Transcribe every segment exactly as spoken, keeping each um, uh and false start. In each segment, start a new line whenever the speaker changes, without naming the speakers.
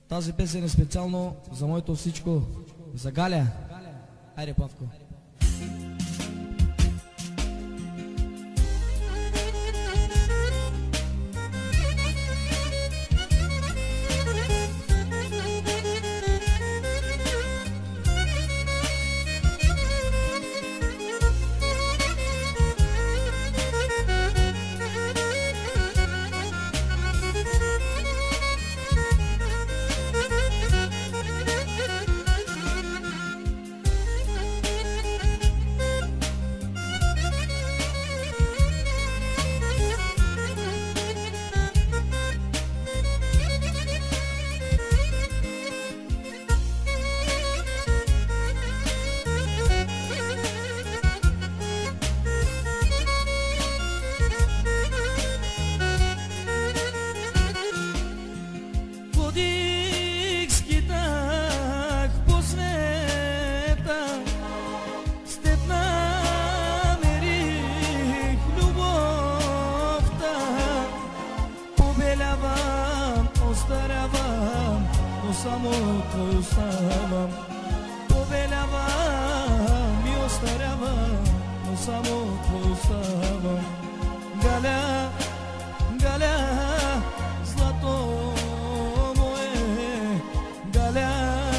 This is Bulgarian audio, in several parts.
Тази песен е специално за моето всичко, за Галя. Айде, Павко.
Само твою ставам, побелявам и остарявам, но само твою ставам. Галя, Галя, злато мое, Галя,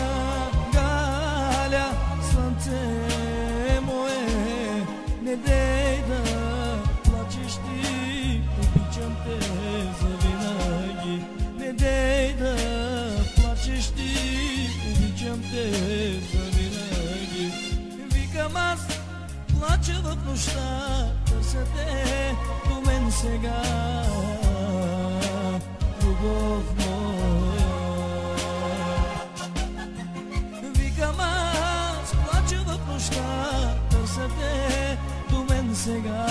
Галя, слънце мое, не дей да плачеш ти, обичам те завинаги, не дей да плачеш ти, обичам те завинаги. Викам аз, плача в нощта, търся те до мен сега, любов моя. Викам аз, плача в нощта, търся те до мен сега,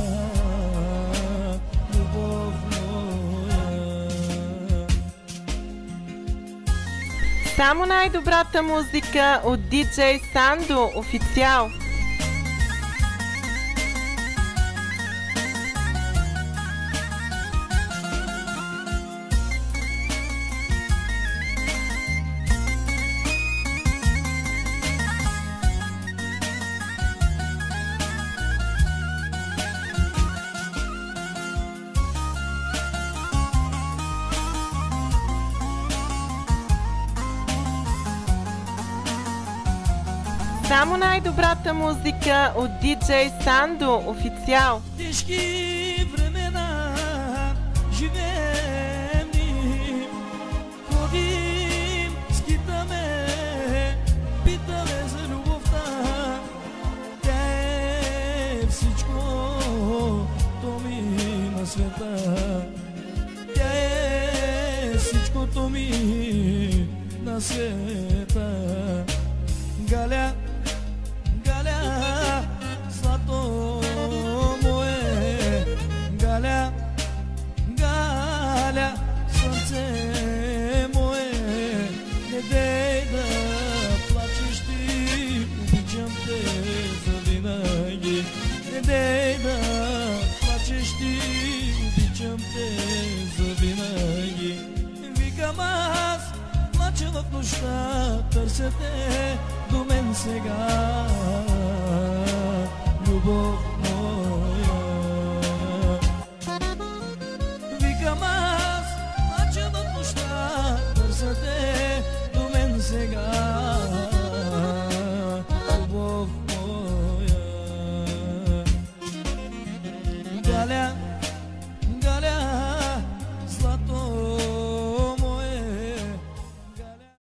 любов моя.
Само най-добрата музика от диджей Сандо официал. Само най-добрата музика от диджей Сандо официал.
Тежки времена живеем ни, ходим, скитаме, питаме за любовта. Тя е всичко, то ми на света. Тя е всичкото ми на света. Галя, Галя, злато мое, Галя, Галя, слънце мое, не дей да плачеш ти, обичам те завинаги, не дей да плачеш ти, обичам те завинаги. Викам аз, плача в нощта, търся те до мен сега, любов моя. Викам аз, плача в нощта, търся те до мен сега, любов моя. Галя,